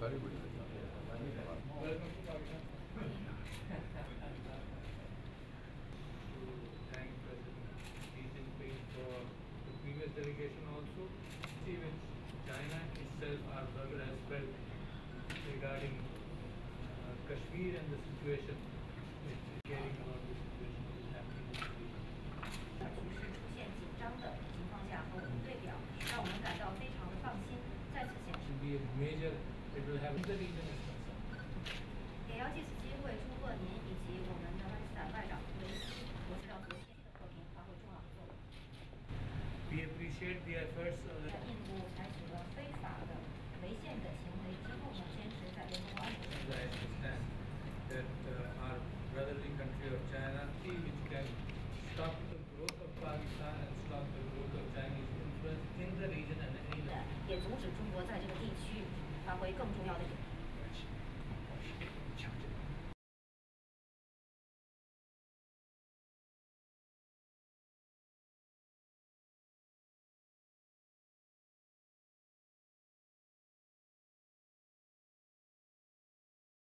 Very good. Welcome to Pakistan. To thank President Xi Jinping for the previous delegation also, which China itself are well as well regarding Kashmir and the situation, which is caring about the situation which is happening in the region. 局势出现紧张的情况下和我们对表，让我们感到非常的放心。再次显示 Be a major, it will have the region is concerned. 也要借此机会祝贺您以及我们的巴基斯坦外长图雷斯，我知道昨天的和平发挥重要的作用。 We appreciate the efforts of 在印度采取了非法的违宪的行为之后呢，坚持在联合国安理会。 I understand that our brotherly country of China, which can stop the growth of Pakistan and stop the growth of Chinese influence in the region and any. 也阻止中国在这个地区发挥更重要的影响。